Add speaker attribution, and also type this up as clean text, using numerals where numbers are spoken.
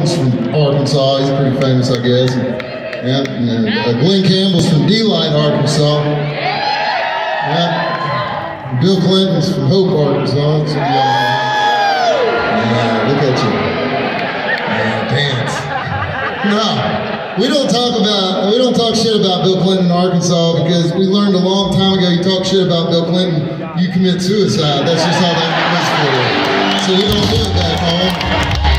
Speaker 1: Horton's from Arkansas. He's pretty famous, I guess. Yeah, and Glenn Campbell's from Delight, Arkansas. Yeah. Bill Clinton's from Hope, Arkansas. So yeah, look at you. Yeah, dance. No, we don't talk shit about Bill Clinton in Arkansas because we learned a long time ago you talk shit about Bill Clinton, you commit suicide. That's just how that works for you. So we don't do it back home.